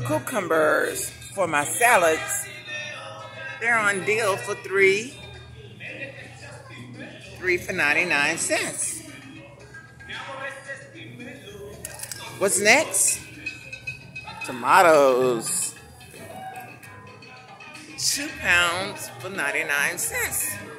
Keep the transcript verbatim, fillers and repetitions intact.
cucumbers for my salads. They're on deal for three, three for ninety-nine cents. What's next? Tomatoes. Two pounds for ninety-nine cents.